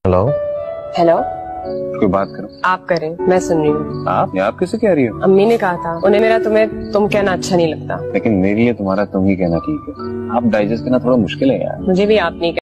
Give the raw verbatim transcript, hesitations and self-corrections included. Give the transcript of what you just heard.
Hello. Hello. कोई बात करो। आप करें, मैं सुन रही हूँ। आप आप किसे कह रही हो? अम्मी ने कहा था, उन्हें मेरा तुम्हें तुम कहना अच्छा नहीं लगता। लेकिन मेरे लिए तुम्हारा तुम ही कहना ठीक है। आप डाइजेस्ट करना थोड़ा मुश्किल है यार। मुझे भी आप नहीं